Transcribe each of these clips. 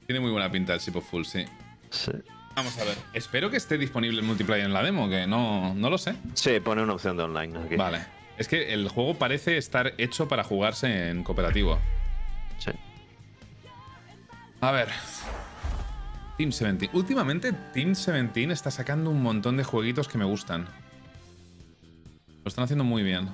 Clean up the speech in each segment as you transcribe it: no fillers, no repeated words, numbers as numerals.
Tiene muy buena pinta el Ship of Fools, sí. Sí. Vamos a ver. Espero que esté disponible el multiplayer en la demo, que no lo sé. Sí, pone una opción de online aquí. Vale. Es que el juego parece estar hecho para jugarse en cooperativo. Sí. A ver. Team 17. Últimamente Team 17 está sacando un montón de jueguitos que me gustan. Lo están haciendo muy bien.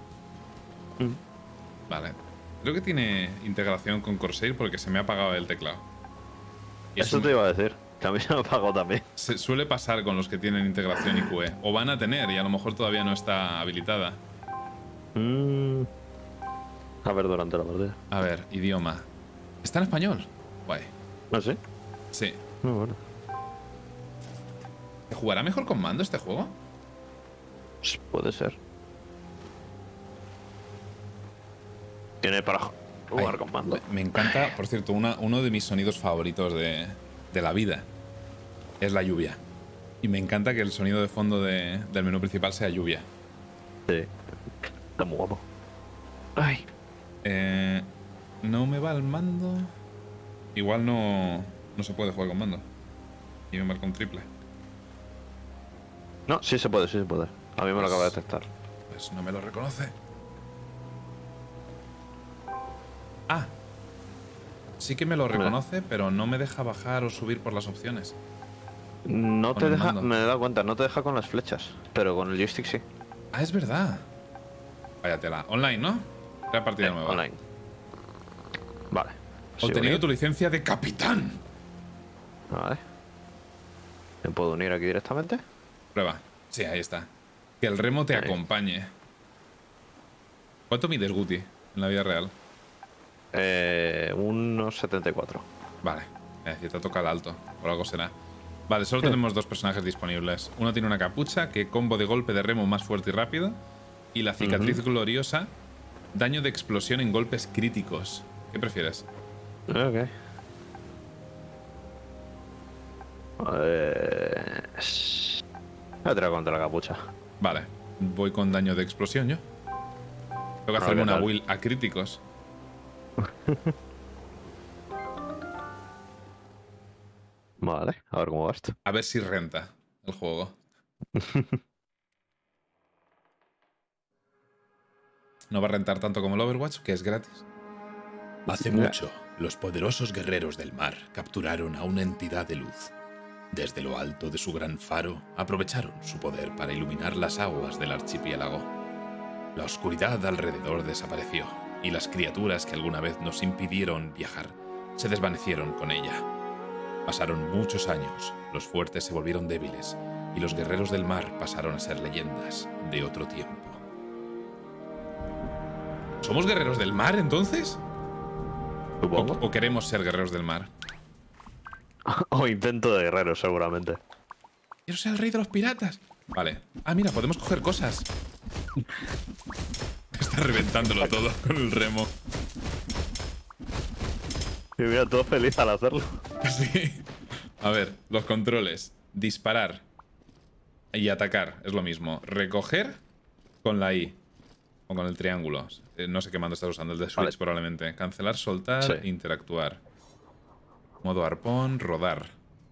Vale. Creo que tiene integración con Corsair porque se me ha apagado el teclado. Y Eso te iba a decir. Que a mí se me apagó también. se suele pasar con los que tienen integración IQE. O van a tener y a lo mejor todavía no está habilitada. A ver, durante la partida. A ver, idioma. ¿Está en español? Guay. ¿Ah, sí? Sí. Muy bueno. ¿Se jugará mejor con mando este juego? Pues puede ser. Tiene para jugar con mando. Me encanta, por cierto, uno de mis sonidos favoritos de la vida es la lluvia. Y me encanta que el sonido de fondo del menú principal sea lluvia. Sí. Está muy guapo. Ay. No me va el mando. Igual no se puede jugar con mando. Y me marca un triple. No, sí se puede, sí se puede. A mí me lo acaba de detectar. Pues no me lo reconoce. Ah. Sí que me lo reconoce, pero no me deja bajar o subir por las opciones. No Con te el deja, mando. me he dado cuenta, no te deja con las flechas. Pero con el joystick sí. Ah, es verdad. Váyatela. Online, ¿no? Crea partida nueva. Online. Vale. Obtenido Sí, tu licencia de capitán. Vale. ¿Me puedo unir aquí directamente? Prueba. Sí, ahí está. Que el remo te Ahí. acompañe. ¿Cuánto mides, Guti, en la vida real? 1,74. Vale. Si te toca el alto. Por algo será. Vale, solo tenemos dos personajes disponibles. Uno tiene una capucha, que combo de golpe de remo más fuerte y rápido. Y la cicatriz gloriosa, daño de explosión en golpes críticos. ¿Qué prefieres? Ok. Voy a tirar contra la capucha. Vale. Voy con daño de explosión yo. Tengo que hacerme ¿qué una tal? build a críticos. Vale, a ver cómo va esto. A ver si renta el juego. No va a rentar tanto como el Overwatch, que es gratis. Hace mucho, los poderosos guerreros del mar capturaron a una entidad de luz. Desde lo alto de su gran faro, aprovecharon su poder para iluminar las aguas del archipiélago. La oscuridad alrededor desapareció, y las criaturas que alguna vez nos impidieron viajar se desvanecieron con ella. Pasaron muchos años, los fuertes se volvieron débiles, y los guerreros del mar pasaron a ser leyendas de otro tiempo. ¿Somos guerreros del mar, entonces? Supongo. ¿O queremos ser guerreros del mar? O intento de guerrero, seguramente. Quiero ser el rey de los piratas. Vale. Ah, mira, podemos coger cosas. Está reventándolo todo con el remo. Y mira, todo feliz al hacerlo. Sí. A ver, los controles. Disparar y atacar es lo mismo. Recoger con la I. O con el triángulo. No sé qué mando estás usando, el de Switch Vale. probablemente. Cancelar, soltar, Sí. interactuar. Modo arpón, rodar.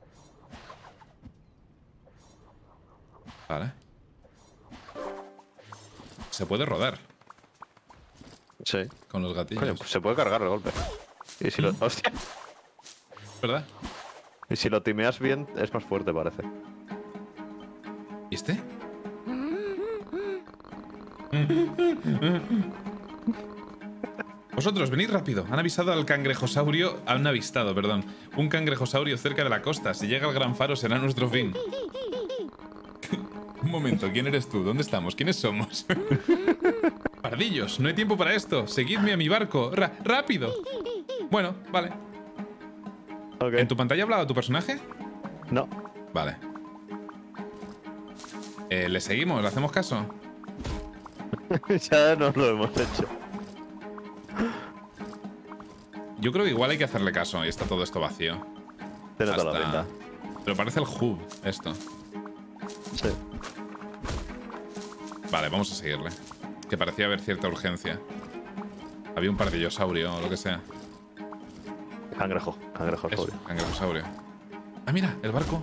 Vale. Se puede rodar Sí. con los gatillos. Coño, pues se puede cargar el golpe. Y si lo. Hostia. ¿Verdad? Y si lo timeas bien, es más fuerte, parece. ¿Y este? Vosotros, venid rápido. Han avisado al cangrejosaurio. Han avistado, perdón. Un cangrejosaurio cerca de la costa. Si llega al gran faro será nuestro fin. Un momento, ¿quién eres tú? ¿Dónde estamos? ¿Quiénes somos? Pardillos, no hay tiempo para esto. Seguidme a mi barco. ¡Rápido! Bueno, vale. Ok. ¿En tu pantalla ha hablado tu personaje? No. Vale. ¿Le seguimos? ¿Le hacemos caso? Ya nos lo hemos hecho. Yo creo que igual hay que hacerle caso y está todo esto vacío. Tiene toda la Hasta- pinta. Pero parece el hub, esto. Sí. Vale, vamos a seguirle. Que parecía haber cierta urgencia. Había un pardillosaurio o lo que sea. Cangrejo Eso, saurio. cangrejosaurio. Ah, mira, el barco.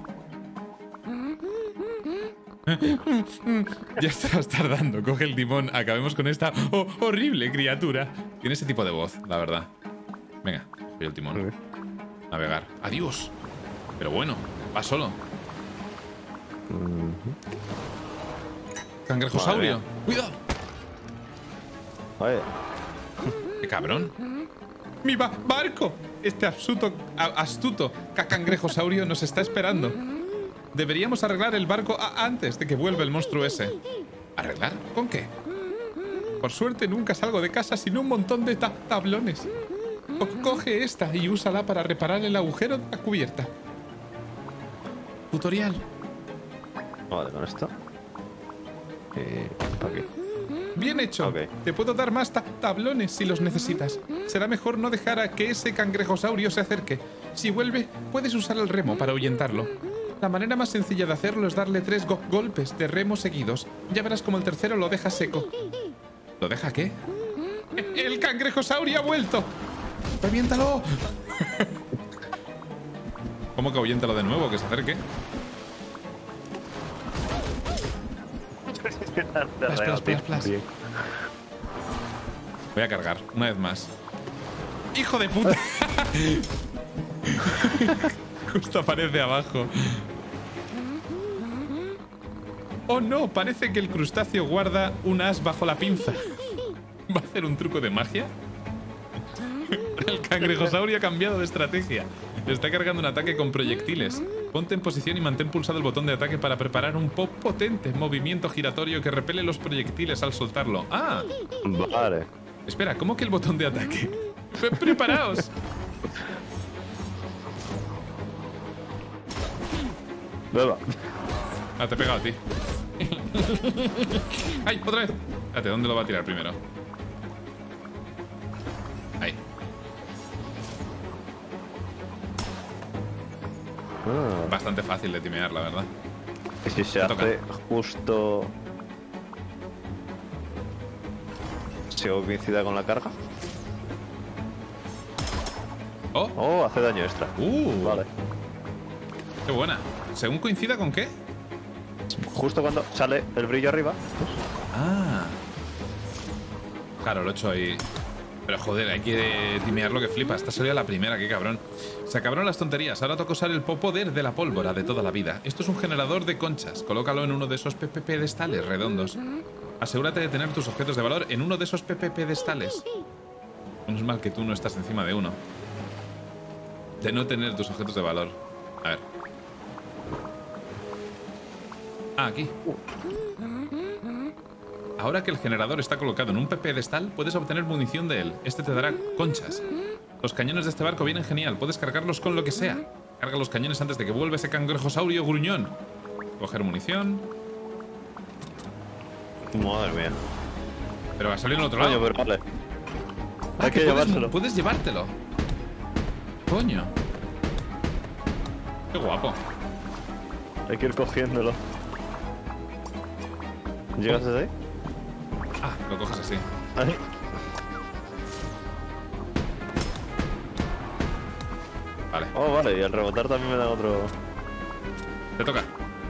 Ya estás tardando. Coge el timón. Acabemos con esta horrible criatura. Tiene ese tipo de voz, la verdad. Venga, coge el timón. Navegar. Adiós. Pero bueno, va solo. Cangrejosaurio. Cuidado. Oye, ¡Qué cabrón! ¡Mi barco! Este astuto cangrejosaurio nos está esperando. Deberíamos arreglar el barco antes de que vuelva el monstruo ese. ¿Arreglar? ¿Con qué? Por suerte nunca salgo de casa sin un montón de tablones. Coge esta y úsala para reparar el agujero de la cubierta. Tutorial. vale, con esto. Aquí. Bien hecho. Ok. Te puedo dar más tablones si los necesitas. Será mejor no dejar a que ese cangrejosaurio se acerque. Si vuelve, puedes usar el remo para ahuyentarlo. La manera más sencilla de hacerlo es darle 3 golpes de remo seguidos. Ya verás como el tercero lo deja seco. ¿Lo deja qué? ¡El cangrejosaurio ha vuelto! ¡Reviéntalo! ¿Cómo que ahuyéntalo de nuevo? Que se acerque. Plas. Bien. Voy a cargar, una vez más. ¡Hijo de puta! Justo aparece abajo. ¡Oh no! Parece que el crustáceo guarda un as bajo la pinza. ¿Va a hacer un truco de magia? El cangrejosaurio ha cambiado de estrategia. Está cargando un ataque con proyectiles. Ponte en posición y mantén pulsado el botón de ataque para preparar un potente movimiento giratorio que repele los proyectiles al soltarlo. ¡Ah! Vale. Espera, ¿cómo que el botón de ataque? ¡Preparaos! Beba. Ah, te he pegado a ti. ¡Ay, otra vez! Espérate, ¿dónde lo va a tirar primero? Ahí. Bastante fácil de timear, la verdad. Y si se Me hace toca. justo... Si coincida con la carga. ¡Oh! Oh, hace daño extra. Vale. ¡Qué buena! ¿Según coincida con qué? Justo cuando sale el brillo arriba. Ah. Claro, lo he hecho ahí. Pero joder, hay que timearlo que flipa. Esta sería la primera, qué cabrón. Se acabaron las tonterías. Ahora toca usar el poder de la pólvora de toda la vida. Esto es un generador de conchas. Colócalo en uno de esos pedestales redondos. Asegúrate de tener tus objetos de valor en uno de esos pedestales. Menos mal que tú no estás encima de uno. De no tener tus objetos de valor. A ver. Ah, aquí. Ahora que el generador está colocado en un pedestal, puedes obtener munición de él. Este te dará conchas. Los cañones de este barco vienen genial. Puedes cargarlos con lo que sea. Carga los cañones antes de que vuelva ese cangrejosaurio gruñón. Coger munición. Madre mía. Pero va a salir en el otro Coño, lado. pero vale. Ah, Hay que llevárselo. Puedes llevártelo. Coño. Qué guapo. Hay que ir cogiéndolo. ¿Llegas desde ahí? Ah, lo coges así. Ahí. Vale. Oh, vale, y al rebotar también me dan otro... Te toca.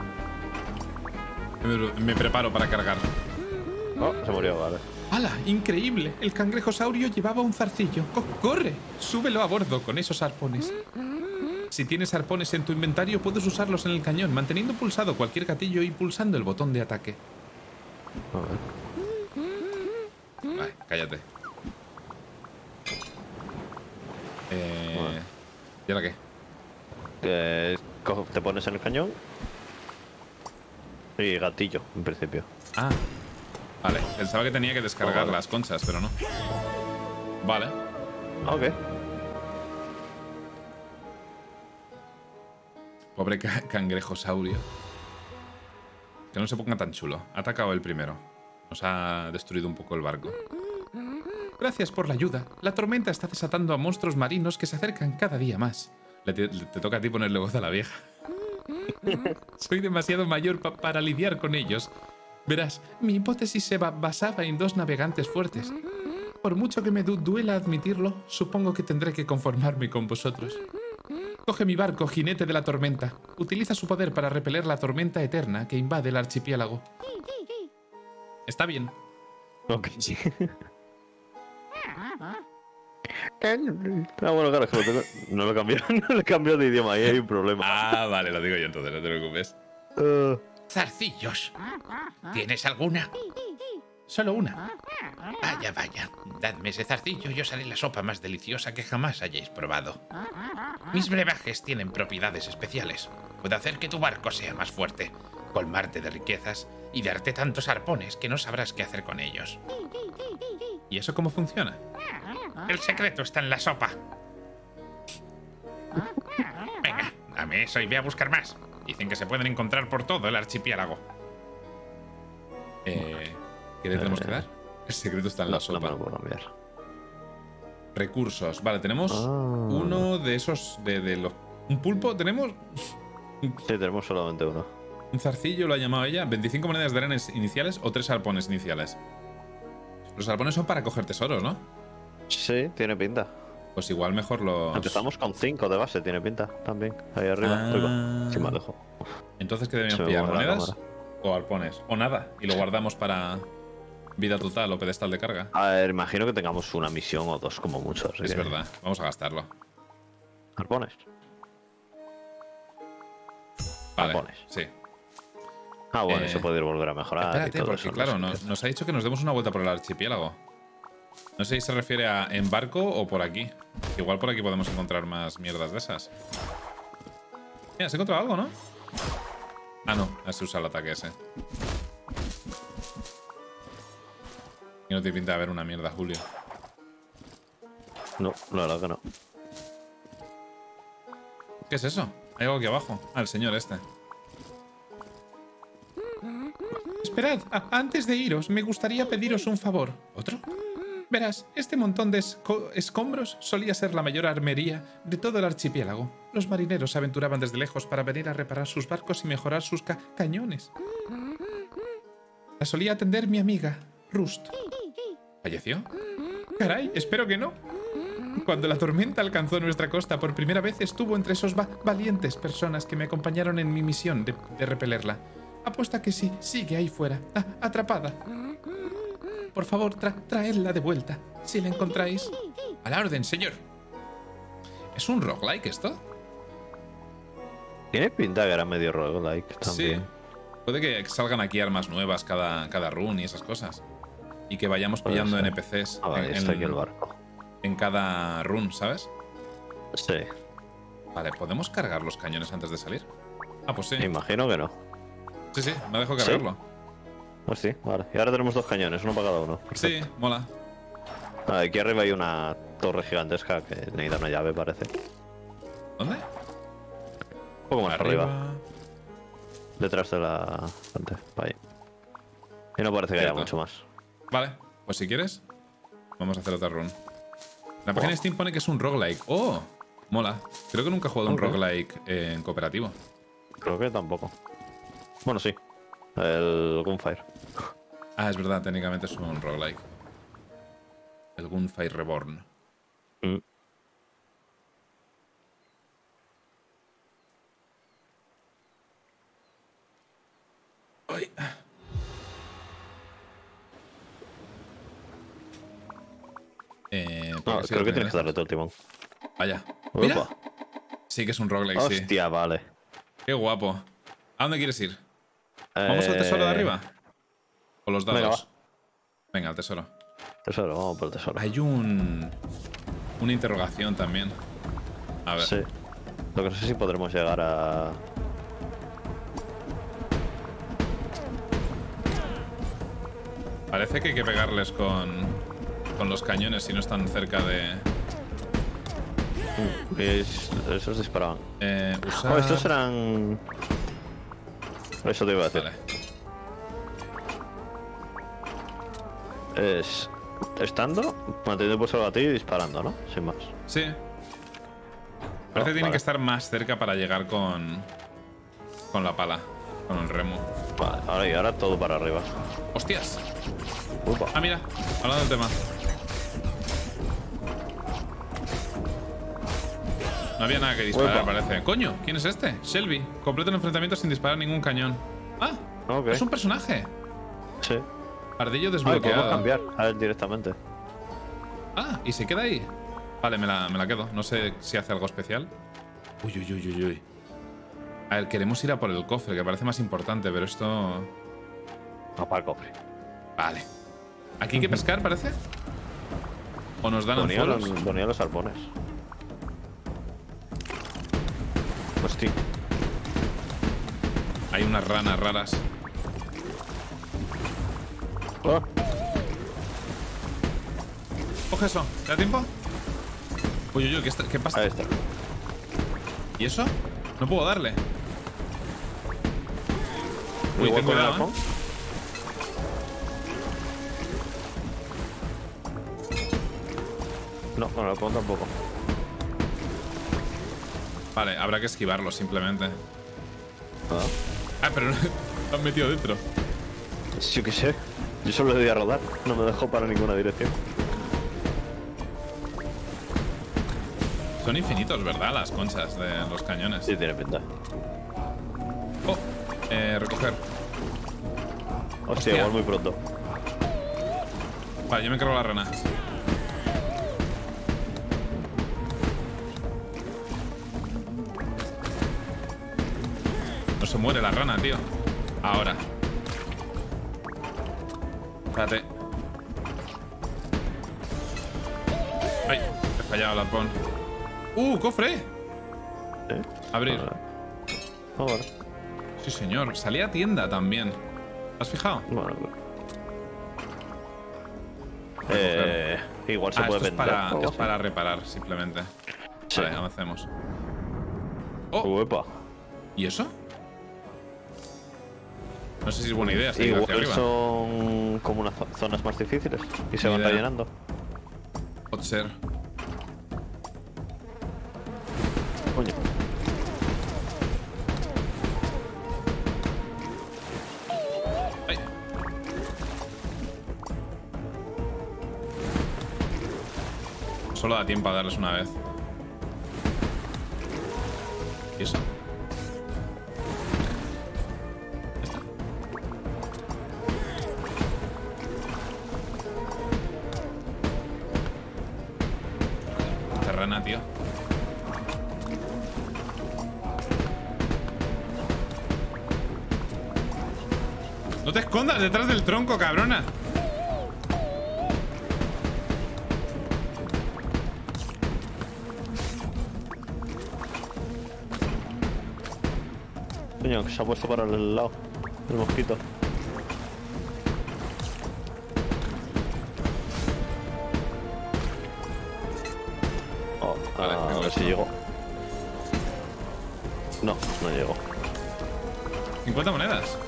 Me preparo para cargar. Oh, se murió, vale. ¡Hala! ¡Increíble! El cangrejosaurio llevaba un zarcillo. ¡Corre! Súbelo a bordo con esos arpones. Si tienes arpones en tu inventario, puedes usarlos en el cañón, manteniendo pulsado cualquier gatillo y pulsando el botón de ataque. Vale, cállate. ¿Y ahora qué? Te pones en el cañón. Y gatillo, en principio. Ah. Vale, pensaba que tenía que descargar vale. las conchas, pero no. Vale. Ok. Pobre cangrejosaurio. Que no se ponga tan chulo. Ha atacado el primero. Nos ha destruido un poco el barco. Gracias por la ayuda. La tormenta está desatando a monstruos marinos que se acercan cada día más. Te toca a ti ponerle voz a la vieja. Soy demasiado mayor para lidiar con ellos. Verás, mi hipótesis se basaba en 2 navegantes fuertes. Por mucho que me duela admitirlo, supongo que tendré que conformarme con vosotros. Coge mi barco, jinete de la tormenta. Utiliza su poder para repeler la tormenta eterna que invade el archipiélago. Está bien. Ok, sí. Bueno, claro, es que no lo cambio, no le cambio de idioma, ahí hay un problema. Ah, vale, lo digo yo entonces, no te preocupes. Zarcillos. ¿Tienes alguna? Solo una. Vaya, vaya. Dadme ese zarcillo y os haré la sopa más deliciosa que jamás hayáis probado. Mis brebajes tienen propiedades especiales. Puedo hacer que tu barco sea más fuerte, colmarte de riquezas y darte tantos arpones que no sabrás qué hacer con ellos. ¿Y eso cómo funciona? El secreto está en la sopa. Venga, dame eso y ve a buscar más. Dicen que se pueden encontrar por todo el archipiélago. ¿Qué le tenemos que dar? El secreto está en la No sopa. me lo puedo cambiar. Recursos. Vale, tenemos uno de esos de los... ¿Un pulpo? ¿Tenemos? Sí, tenemos solamente uno. Un zarcillo lo ha llamado ella. 25 monedas de arena iniciales o 3 arpones iniciales. Los arpones son para coger tesoros, ¿no? Sí, tiene pinta. Pues igual mejor los... Empezamos con 5 de base, tiene pinta también. Ahí arriba. Sí, me alejo. Entonces, ¿qué debemos Se me pillar? mueve la ¿Monedas? cámara. ¿O arpones? ¿O nada? Y lo guardamos para vida total o pedestal de carga. A ver, imagino que tengamos una misión o dos como mucho. Así Es que... verdad. Vamos a gastarlo. ¿Arpones? Vale. Arpones. Sí. Ah, bueno, eso puede ir volver a mejorar. y Espérate, todo porque eso, claro, no sé. nos ha dicho que nos demos una vuelta por el archipiélago. No sé si se refiere a en barco o por aquí. Igual por aquí podemos encontrar más mierdas de esas. Mira, se ha encontrado algo, ¿no? Ah, no. Se usa el ataque ese. Y no te pinta de haber una mierda, Julio. No, la verdad que no. ¿Qué es eso? Hay algo aquí abajo. Ah, el señor este. Esperad, antes de iros, me gustaría pediros un favor. ¿Otro? Verás, este montón de escombros solía ser la mayor armería de todo el archipiélago. Los marineros se aventuraban desde lejos para venir a reparar sus barcos y mejorar sus cañones. La solía atender mi amiga, Rust. ¿Falleció? Caray, espero que no. Cuando la tormenta alcanzó nuestra costa por primera vez, estuvo entre esos valientes personas que me acompañaron en mi misión de repelerla. Apuesta que sí, sigue ahí fuera, atrapada. Por favor, traedla de vuelta, si la encontráis. A la orden, señor. ¿Es un roguelike esto? Tiene pinta que era medio roguelike también. Sí. Puede que salgan aquí armas nuevas cada run y esas cosas. Y que vayamos pillando NPCs Ah, vale, está aquí el barco. en cada run, ¿sabes? Sí. Vale, ¿podemos cargar los cañones antes de salir? Ah, pues sí. Me imagino que no. Sí, sí, me dejo cargarlo. Pues sí, vale. Y ahora tenemos 2 cañones, uno para cada uno. Sí, mola. Ah, aquí arriba hay una torre gigantesca que necesita una llave, parece. ¿Dónde? Un poco más arriba. Detrás de la fuente. Para ahí. Y no parece que haya Cierto. mucho más. Vale, pues si quieres, vamos a hacer otra run. La página de Steam pone que es un roguelike. ¡Oh! Mola. Creo que nunca he jugado un roguelike en cooperativo. Creo que tampoco. Bueno, sí. El Gunfire. Ah, es verdad, técnicamente es un roguelike. El Gunfire Reborn. Mm. Ay. No, creo que tienes que darle todo el timón. Vaya. Opa. Mira. Sí que es un roguelike, sí. Hostia, vale. Qué guapo. ¿A dónde quieres ir? ¿Vamos al tesoro de arriba? ¿O los dados? Venga, va. Venga, al tesoro. Tesoro, vamos por el tesoro. Hay una interrogación también. A ver. Sí. Lo que no sé si podremos llegar a... Parece que hay que pegarles con los cañones si no están cerca de... Esos disparaban. Usar... Oh, estos eran... Eso te iba a decir. Vale. Es... Estando, manteniendo pulsado el gatillo y disparando, ¿no? Sin más. Sí. Parece que tienen vale. que estar más cerca para llegar con la pala, con el remo. Vale, ahora todo para arriba. ¡Hostias! Upa. Ah, mira, hablando del tema. No había nada que disparar, Uepa. parece. Coño, ¿quién es este? Shelby. Completa el enfrentamiento sin disparar ningún cañón. Ah, Ok. es un personaje. Sí. Pardillo Ah, podemos desbloqueado. cambiar a él directamente. Ah, y se queda ahí. Vale, me la quedo. No sé si hace algo especial. Uy, uy, uy, uy, uy. A ver, queremos ir a por el cofre, que parece más importante, pero esto... No, para el cofre. Vale. ¿Aquí hay que pescar, parece? ¿O nos dan Ponía anzuelos? los arpones. Hostia. Hay unas ranas raras. Ah, Coge eso. ¿Te da tiempo? Uy, uy, uy, ¿qué pasa? ahí está. ¿Y eso? No puedo darle. Uy, Igual ten con el cuidado, arpón. No, con el arpón tampoco. Vale, habrá que esquivarlo simplemente. Ah. Ah, pero lo han metido dentro. Yo qué sé. Yo solo le di a rodar. No me dejó para ninguna dirección. Son infinitos, ¿verdad? Las conchas de los cañones. Sí, tiene pinta. Oh, recoger. Hostia, Hostia. igual muy pronto. Vale, yo me cargo la rana. No se muere la rana, tío. Ahora. Espérate. Ay, he fallado el arpón. ¡Cofre! ¿Eh? Abrir. Ahora. Sí, señor. Salía a tienda también. ¿Has fijado? Bueno, igual se Ah, puede esto es vender. o algo es así. para reparar, simplemente. Sí. Vale, avancemos. Oh, Uepa. ¿y eso? No sé si es buena idea seguir hacia Igual arriba. son como unas zonas más difíciles y se Ni van idea. rellenando. Puede ser. Coño. Ay. Solo da tiempo a darles una vez. ¿Y eso? Terrana, tío. No te escondas detrás del tronco, cabrona. Coño, que se ha puesto para el lado. El mosquito. Oh, Vale, a tengo ver esto. si llego. No, no llego. 50 monedas.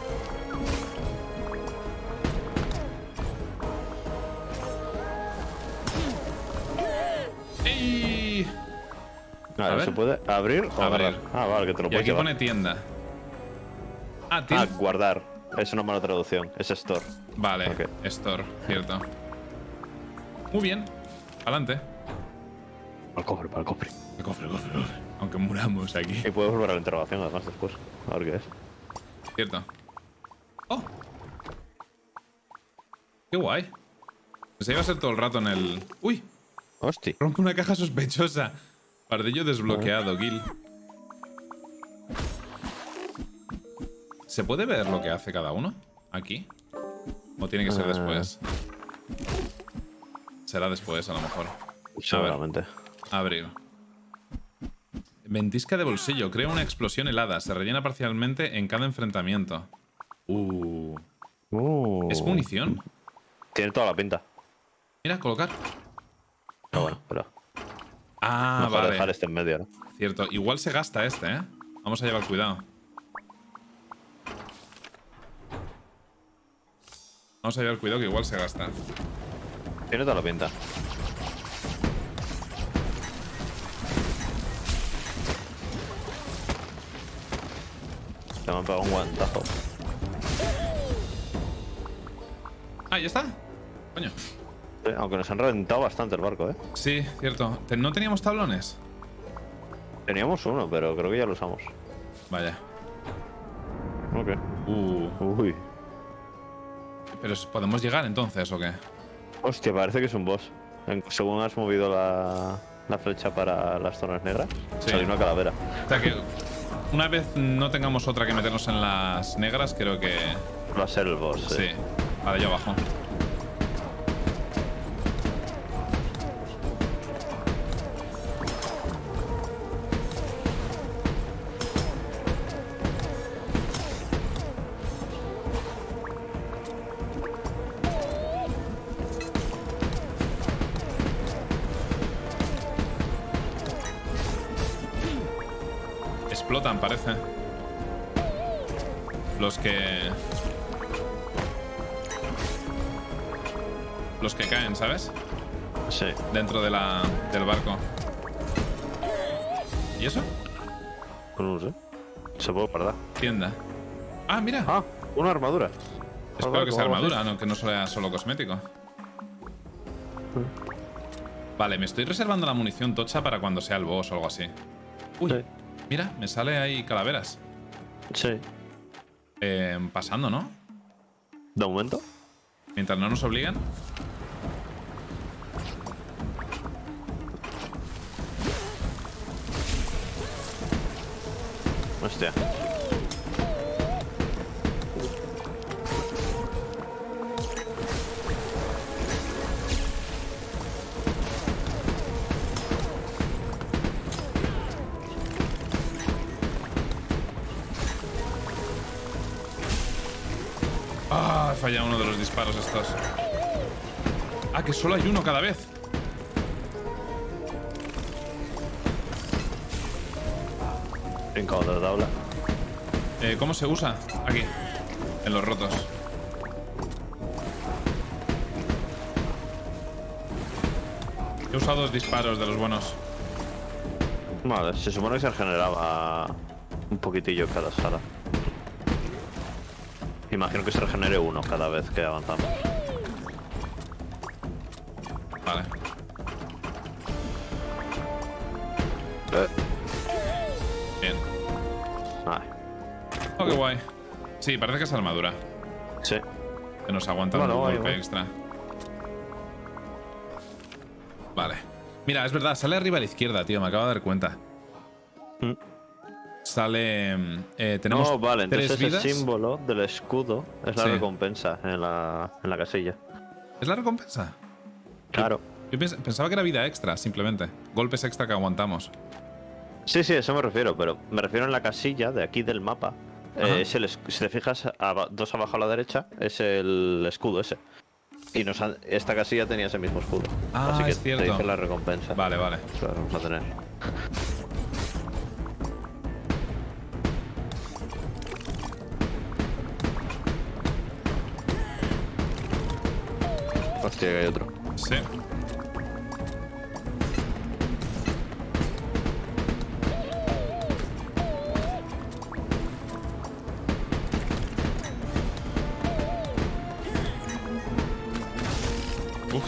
¡Ey! A ver, ver. ¿se puede abrir o Abrir. agarrar? Ah, vale, que te lo Y puedes aquí llevar. pone tienda. Ah, Ah, tienda. guardar. Es una mala traducción. Es store. Vale, ok. store, cierto. Muy bien. Adelante. Para el cofre, para el cofre. El cofre, el cofre, el cofre. Aunque muramos aquí. Y puedes volver a la interrogación además después. A ver qué es. Cierto. ¡Oh! ¡Qué guay! Se iba a ser todo el rato en el... ¡Uy! Hostia. Rompe una caja sospechosa. Pardillo desbloqueado, Gil. ¿Se puede ver lo que hace cada uno? ¿Aquí? ¿O tiene que ser después? Será después, a lo mejor. Seguramente. Abrir. Ventisca de bolsillo. Crea una explosión helada. Se rellena parcialmente en cada enfrentamiento. ¿Es munición? Tiene toda la pinta. Mira, colocar. Pero bueno, pero. Ah, Mejor vale. dejar este en medio, ¿no? Cierto. Igual se gasta este, ¿eh? Vamos a llevar cuidado. Vamos a llevar cuidado que igual se gasta. Tiene toda la pinta. Te me han pegado un guantazo. Ah, ¿ya está? Coño. Aunque nos han reventado bastante el barco, ¿eh? Sí, cierto. ¿No teníamos tablones? Teníamos uno, pero creo que ya lo usamos. Vaya. Ok. Uy. Pero ¿podemos llegar entonces o qué? Hostia, parece que es un boss. Según has movido la flecha para las zonas negras, Sí. salió una calavera. O sea que una vez no tengamos otra que meternos en las negras, creo que... Va a ser el boss, Sí. Vale, yo abajo. Explotan, parece. Los que caen, ¿sabes? Sí. Dentro de del barco. ¿Y eso? No sé. Se puede guardar. Tienda. Ah, mira. Ah, una armadura. Espero que sea algo así. armadura, no, que no sea solo cosmético. Vale, me estoy reservando la munición tocha para cuando sea el boss o algo así. Uy, Sí. mira, me sale ahí calaveras. Sí. Pasando, ¿no? ¿De momento? Mientras no nos obligan. Hostia. Ah, he fallado uno de los disparos estos. Ah, que solo hay uno cada vez. Brincado de la tabla. ¿Cómo se usa? Aquí. En los rotos. He usado 2 disparos de los buenos. Vale, se supone que se regeneraba un poquitillo cada sala. Imagino que se regenere uno cada vez que avanzamos. Vale. Bien. Vale. Oh, qué guay. Sí, parece que es armadura. Sí. Que nos aguanta Bueno, un guay, golpe guay. extra. Vale. Mira, es verdad, sale arriba a la izquierda, tío. Me acabo de dar cuenta. Mm. Sale... tenemos No, vale, entonces 3 vidas. el símbolo del escudo es la Sí. recompensa en la casilla. ¿Es la recompensa? Claro. Yo pensaba que era vida extra, simplemente. Golpes extra que aguantamos. Sí, sí, a eso me refiero, pero me refiero en la casilla de aquí del mapa. Ajá. Si te fijas, dos abajo a la derecha, es el escudo ese. Y esta casilla tenía ese mismo escudo. Ah, Así que es cierto. te dice la recompensa. Vale, vale. Claro, vamos a tener. Hostia, que hay otro. Sí. Uf.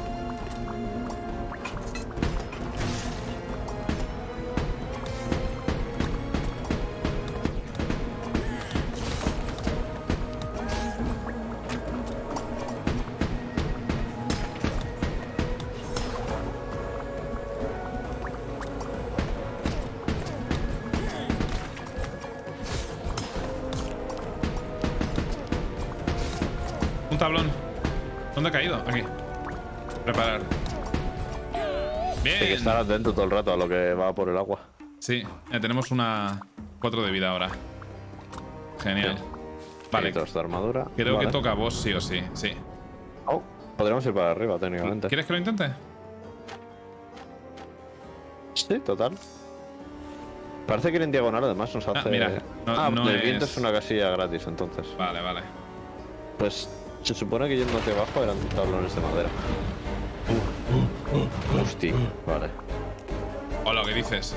Un tablón. ¿Dónde ha caído? Aquí. Preparar. Bien. Hay que estar atento todo el rato a lo que va por el agua. Sí, tenemos una 4 de vida ahora. Genial. Sí. Vale, Y toda esta armadura. creo Vale. que toca a vos sí o sí. Sí. Oh, podríamos ir para arriba, técnicamente. ¿Quieres que lo intente? Sí, total. Parece que ir en diagonal además nos hace... mira, no el viento es- es una casilla gratis entonces. Vale, vale. Pues se supone que yendo hacia abajo eran tablones de madera. Hostia, vale. Hola, ¿qué dices?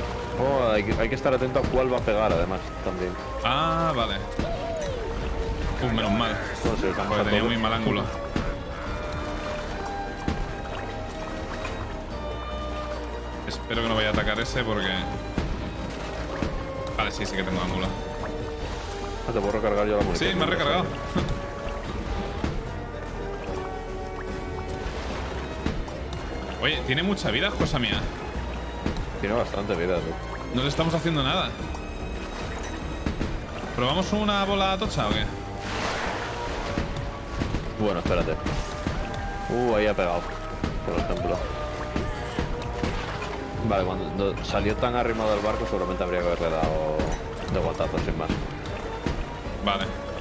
Oh, hay que estar atento a cuál va a pegar además también. Ah, vale. Menos mal. No sé, estamos Porque a tenía tope. muy mal ángulo. Espero que no vaya a atacar ese porque... Vale, sí que tengo ángulo. Ah, te puedo recargar yo la munición. Sí, me ha recargado. Oye, tiene mucha vida, cosa mía. Tiene bastante vida, tú. No le estamos haciendo nada. ¿Probamos una bola tocha o qué? Bueno, espérate. Ahí ha pegado, por ejemplo. Vale, cuando salió tan arrimado del barco seguramente habría que haberle dado de guantazo, sin más. Vale.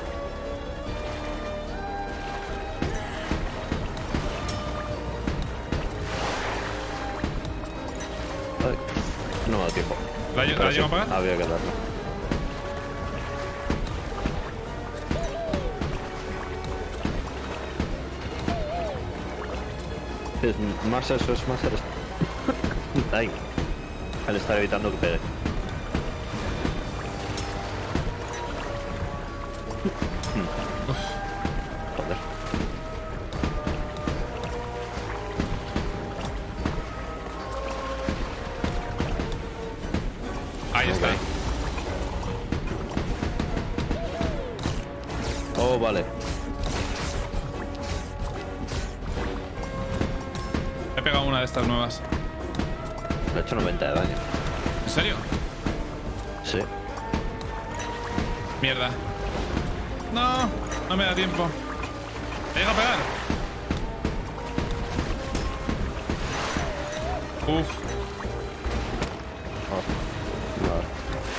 Ay, no me da tiempo. ¿La Pero llevo a apagar? Había que darle. Es más eso, es más el... Ay. Al estar evitando que pegue. Joder. Ahí está. Oh, vale. He pegado una de estas nuevas. Le he hecho 90 de daño. ¿En serio? Sí. Mierda. No, no me da tiempo. ¿Te llega a pegar? Uf. Oh. Vale.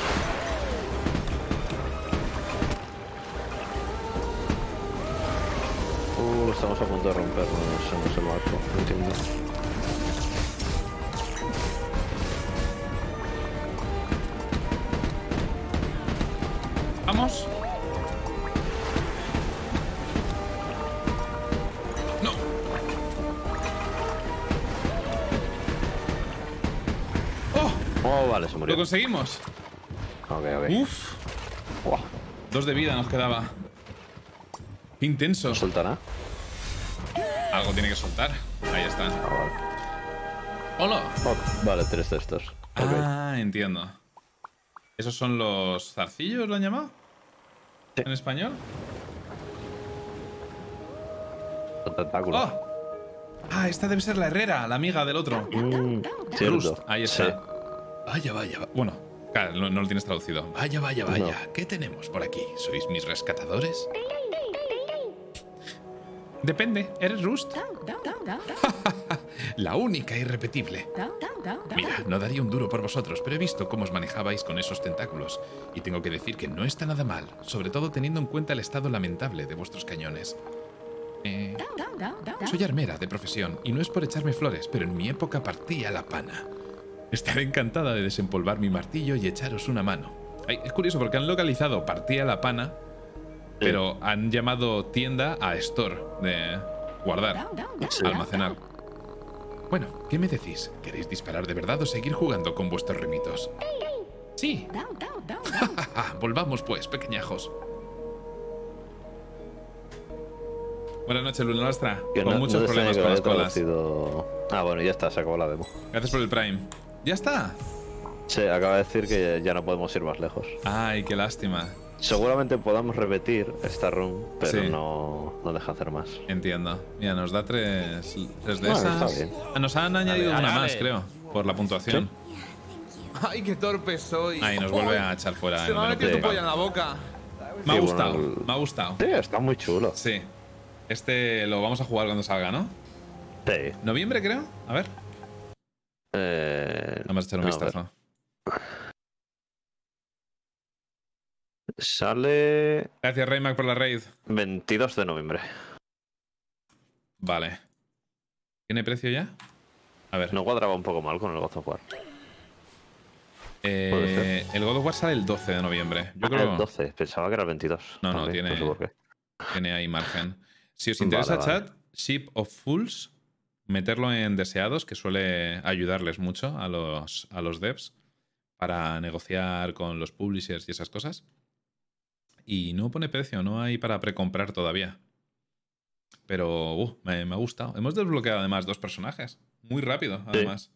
Estamos a punto de rompernos el barco. No entiendo. Vamos. No. ¡Oh! Oh, vale, se murió. Lo conseguimos. Ok. Uf. Buah, 2 de vida nos quedaba. Qué intenso. ¿no soltará? Algo tiene que soltar. Ahí está. Ah, vale. ¡Hola! Oh, vale, 3 de estos. Ok. Ah, entiendo. ¿Esos son los zarcillos, lo han llamado? Sí. ¿En español? Los tentáculos. ¡Oh! Ah, esta debe ser la herrera, la amiga del otro. Cierto. Rust, ahí está. Sí. Vaya, vaya, Bueno, claro, no lo tienes traducido. vaya, vaya, vaya. ¿Qué tenemos por aquí? ¿Sois mis rescatadores? Depende, ¿eres Rust? La única irrepetible. Mira, no daría un duro por vosotros, pero he visto cómo os manejabais con esos tentáculos. Y tengo que decir que no está nada mal, sobre todo teniendo en cuenta el estado lamentable de vuestros cañones. Soy armera de profesión, y no es por echarme flores, pero en mi época partía la pana. Estaré encantada de desempolvar mi martillo y echaros una mano. Ay, es curioso porque han localizado partía la pana, pero han llamado tienda a store, de guardar, Sí. almacenar. Bueno, ¿qué me decís? ¿Queréis disparar de verdad o seguir jugando con vuestros remitos? Sí. Volvamos pues, pequeñajos. Buenas noches, Luna Lastra. Que Con no- muchos no te problemas extraña con que las haya colas. traducido- Ah, bueno, ya está, se acabó la demo. Gracias por el Prime. ¿Ya está? Sí, acaba de decir que ya no podemos ir más lejos. Ay, qué lástima. Seguramente podamos repetir esta run, pero Sí. no deja hacer más. Entiendo. Mira, nos da tres de Bueno, esas. está bien. Ah, nos han añadido Dale, una dale. más, creo, por la puntuación. Ay, qué torpe soy. Ahí nos vuelve a echar fuera. Se en me ha el metido tu menú polla en principal. la boca. Me ha Sí, gustado, bueno, me ha gustado. Sí, está muy chulo. Sí. Este lo vamos a jugar cuando salga, ¿no? Sí. ¿Noviembre, creo? A ver. Vamos a echar un a vistazo. Sale Gracias, Raymac, por la raid. 22 de noviembre. Vale. ¿Tiene precio ya? A ver. No cuadraba un poco mal con el God of War. puede El God of War sale el 12 de noviembre. Yo Ah, creo el 12, pensaba que era el 22. No, no, también, tiene- sé por qué. tiene ahí margen. Si os Vale, interesa, vale. chat, Ship of Fools, meterlo en deseados, que suele ayudarles mucho a los devs para negociar con los publishers y esas cosas. y no pone precio, no hay para precomprar todavía. Pero me ha gustado. Hemos desbloqueado además 2 personajes. Muy rápido, además.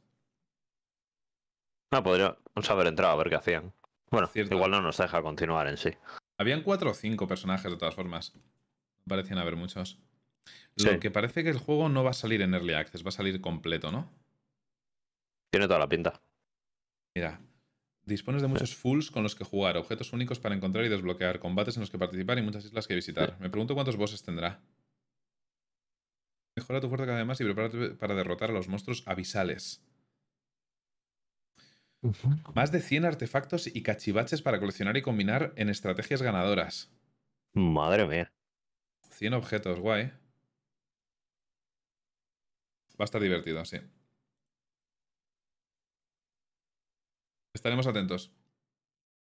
No, podríamos haber entrado a ver qué hacían. Bueno, Cierto. igual no nos deja continuar en sí. Habían 4 o 5 personajes de todas formas. No parecían haber muchos. Sí. Lo que parece que el juego no va a salir en Early Access, va a salir completo, ¿no? Tiene toda la pinta. Mira, dispones de muchos fulls con los que jugar, objetos únicos para encontrar y desbloquear, combates en los que participar y muchas islas que visitar. Me pregunto cuántos bosses tendrá. Mejora tu fuerza cada vez más y prepárate para derrotar a los monstruos abisales. Más de 100 artefactos y cachivaches para coleccionar y combinar en estrategias ganadoras. Madre mía. 100 objetos, guay. Va a estar divertido, sí. Estaremos atentos.